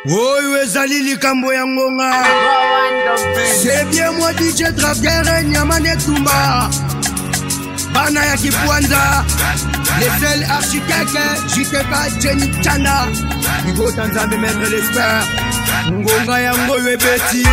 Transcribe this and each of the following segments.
Oyo ezali likambo ya ngonga. C'est bien moi DJ Traguerre Nyamane Tumba Bana ya Kipwanza les seuls architectes JTK Jenny Chana Igo Tanzambe Maître l'espère Ngonga ya ngoyo ebeti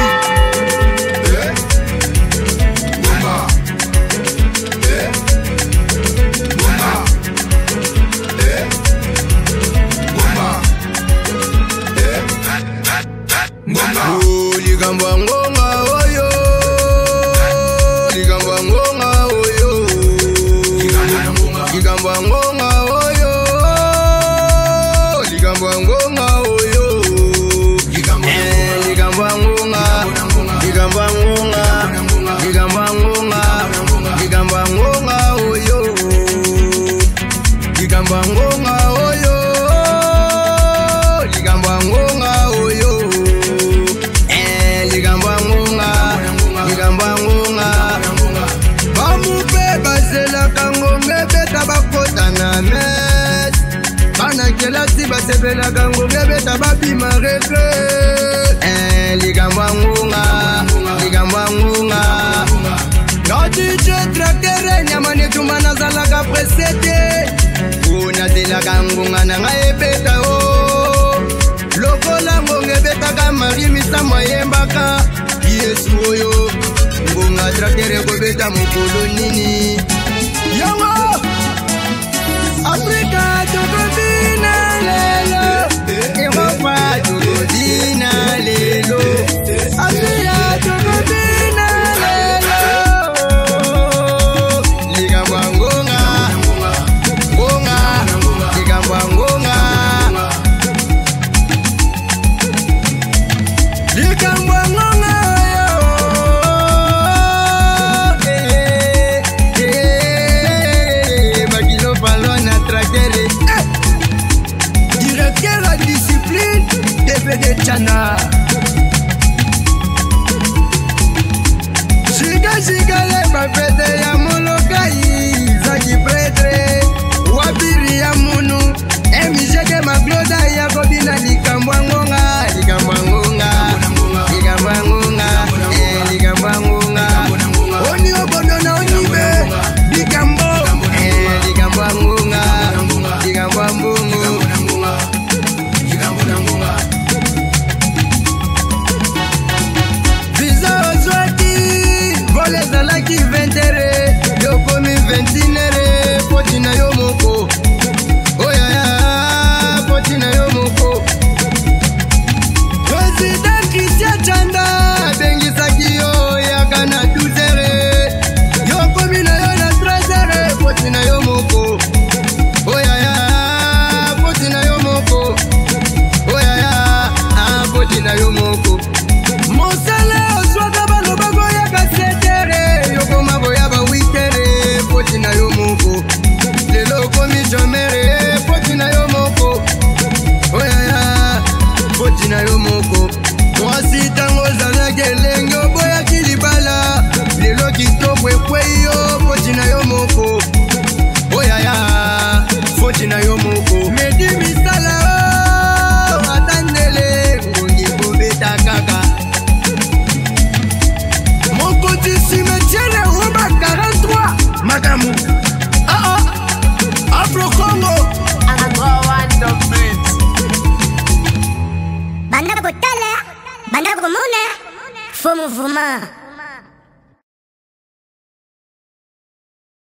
Likambo ya ngonga oyo Likambo ya ngonga oyo Likambo ya ngonga oyo Likambo ya ngonga oyo Likambo ya ngonga Likambo ya ngonga Likambo ya ngonga Likambo ya ngonga oyo Likambo ya ngonga oyo Likambo ya ngonga oyo Bamupe bazela kangonge beta bakota na mes Bana kelasi basebela kangonge beta babima regre Likambo ya ngonga Likambo ya ngonga No DJ Traguerre Nyamane Tumba nazalaka presete Unatelaka ngonga na ngai beta o Lokola ngonge beta ka mari misama yembaka Yesu oyo Ngonga Traguerre ko beta mukolo nini Yongo Afrika tokobina lelo Europa tokobina lelo Afrika tokobina lelo Likambo ya ngonga Ngonga Likambo ya ngonga Likambo ya ngonga de Chana Shiga le bapete ya molokai Zaki pretre Wabiri ya munu Emijeke magloda ya kobina likambo ya ngonga Likambo ya ngonga Likambo ya ngonga Likambo ya ngonga Oni obono na onibe Likambo Likambo ya ngonga Likambo ya mbungu Ezalaki 20 yokomi 21 poti na yo moko oyaya poti na yo moko President Christian Chanda bengisaki yo yaka na 12 yokomi na yo na 13 poti na yo moko oyaya poti na yo moko oyaya poti na yo moko Mosala oswaka balobago yaka Poti na yo moko Lelo komi jomere Poti na yo moko Oyaya Poti na yo moko Mwasi tango zalage lenge Oboya kilibala Lelo kitoko ekweyo Poti na yo moko Oyaya Poti na yo moko Medi misala o Atandele Ngongi kobeta kaka Moko tisimetiele Oba 43 Madamu Afro Congo Banda Botala Banda Bromona Faux mouvement